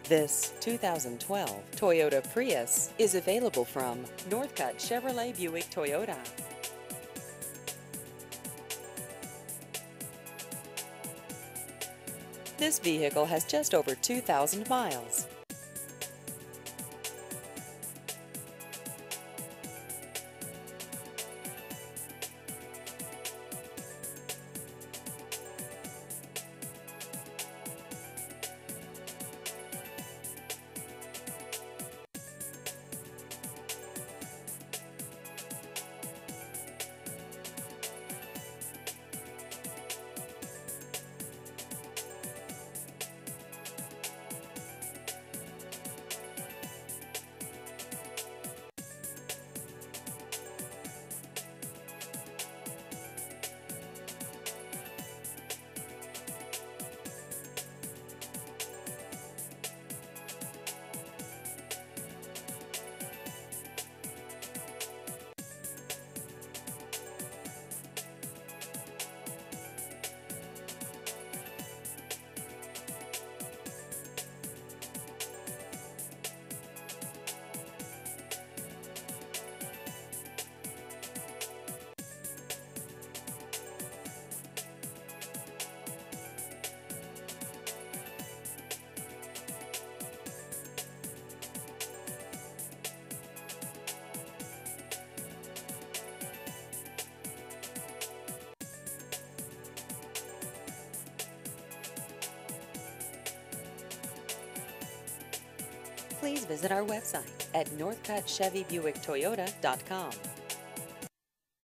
This 2012 Toyota Prius is available from Northcutt Chevrolet Buick Toyota. This vehicle has just over 2,000 miles. Please visit our website at northcuttchevybuicktoyota.com.